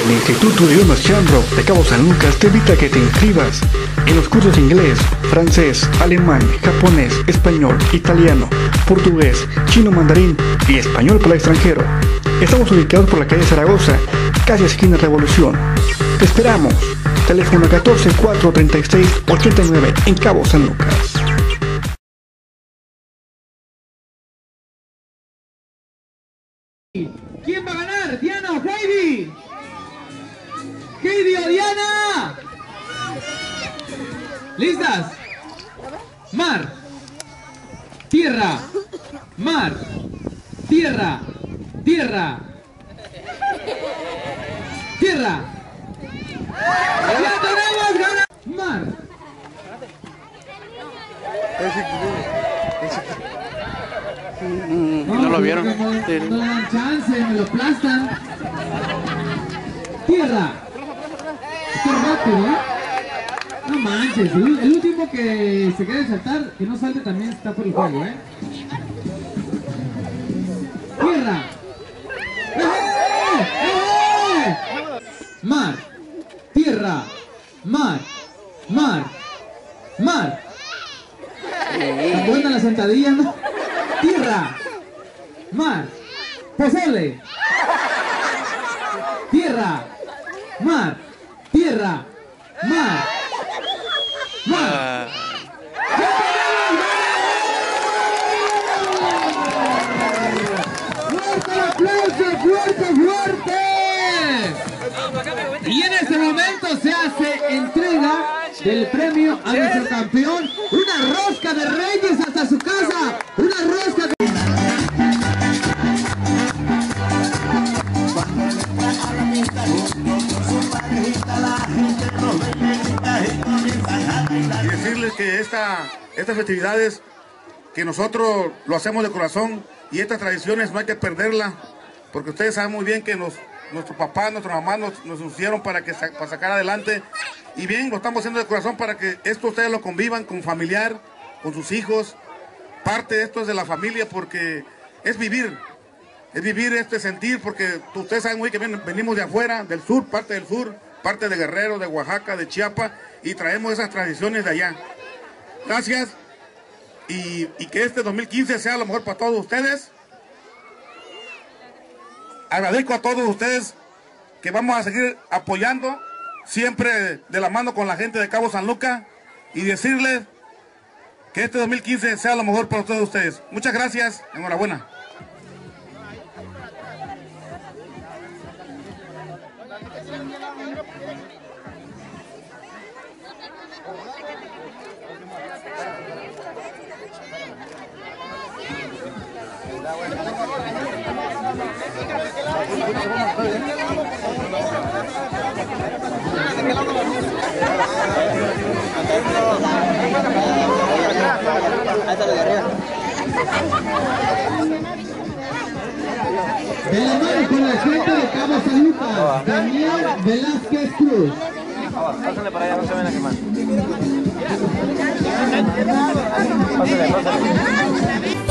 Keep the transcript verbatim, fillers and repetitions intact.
El Instituto de Idiomas Shamrock de Cabo San Lucas te invita a que te inscribas en los cursos de inglés, francés, alemán, japonés, español, italiano, portugués, chino mandarín y español para el extranjero. Estamos ubicados por la calle Zaragoza, casi esquina Revolución. Te esperamos. Teléfono catorce cuatro treinta y seis ochenta y nueve en Cabo San Lucas. ¿Quién va a ganar? ¿Diana o Heidi? ¿Heidi o Diana? ¿Listas? Mar, tierra, mar, tierra, tierra, tierra. ¡Ya tenemos ganar! Mar. No, no lo vieron. No, no le dan chance, me lo aplastan. Tierra. Qué rápido, ¿eh? No manches, el, el último que se quede saltar, que no salte también está por el juego, ¿eh? Tierra. ¡Eh! ¡Eh! Mar. Tierra. Mar. Mar. Mar. Tan buena la sentadilla, ¿no? Tierra, mar, pozole. Tierra, mar, tierra, mar, mar. ¡Fuerte el aplauso! ¡Fuerte, fuerte! Y en este momento se hace entrega del premio a nuestro campeón. Una rosca de Reyes hasta su casa. Una rosca de... Y decirles que esta, estas festividades, que nosotros lo hacemos de corazón, y estas tradiciones no hay que perderla, porque ustedes saben muy bien que nos, nuestros papás, nuestras mamás nos, nos hicieron para, que, para sacar adelante, y bien, lo estamos haciendo de corazón para que esto ustedes lo convivan con familiar, con sus hijos. Parte de esto es de la familia, porque es vivir, es vivir este sentir, porque ustedes saben muy bien que venimos de afuera, del sur, parte del sur, parte de Guerrero, de Oaxaca, de Chiapas, y traemos esas tradiciones de allá. Gracias, y, y que este dos mil quince sea lo mejor para todos ustedes. Agradezco a todos ustedes que vamos a seguir apoyando, siempre de la mano con la gente de Cabo San Lucas, y decirles que este dos mil quince sea lo mejor para todos ustedes. Muchas gracias, enhorabuena. De la mano con la gente de Cabo San Lucas, Daniel Velázquez Cruz. Pásale para allá, no se ven a quemar. Pásale, pásale.